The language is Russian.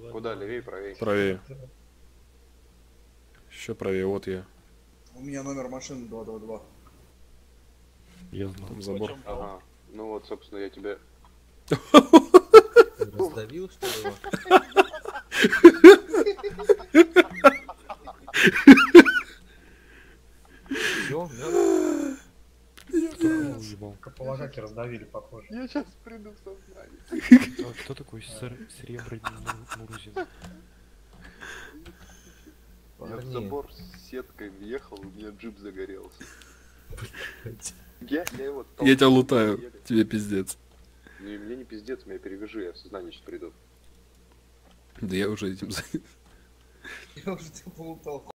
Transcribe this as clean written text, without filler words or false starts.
Куда? Левее, правее? Правее. Еще правее, вот я. У меня номер машины 222. Я знал. Там забор. Ага. Ну вот, собственно, я тебя... Ты раздавил, что ли, его? Всё, Кто уебал? Каполагаки раздавили, похоже. Я сейчас приду в сознание. А кто такой Серебряный Мурзин? Я в Парни. забор с сеткой въехал, у меня джип загорелся. Я его толкнул, Я тебя лутаю, еле. тебе пиздец. Ну и мне не пиздец, меня перевяжи, я в сознание сейчас приду. Да я уже этим занят. Я уже тебя полутал.